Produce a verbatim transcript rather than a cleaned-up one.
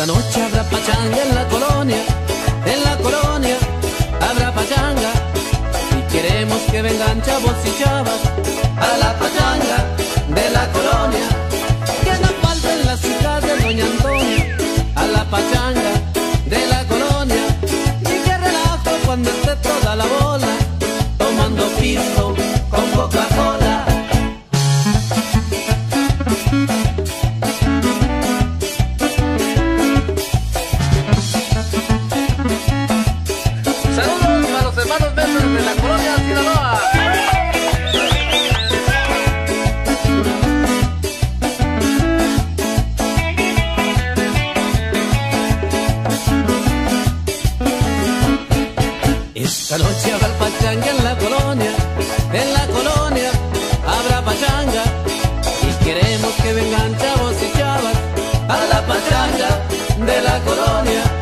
Esta noche habrá pachanga en la colonia, en la colonia habrá pachanga, y queremos que vengan chavos y chavas a la pachanga de la colonia. Que no falten las chicas de Doña Antonia a la pachanga de la colonia, y que relajo cuando esté toda la bola tomando piso con Coca-Cola. Saludos a los hermanos Méndez de la colonia Sinaloa. Esta noche habrá pachanga en la colonia, en la colonia habrá pachanga, y queremos que vengan chavos y chavas a la pachanga de la colonia.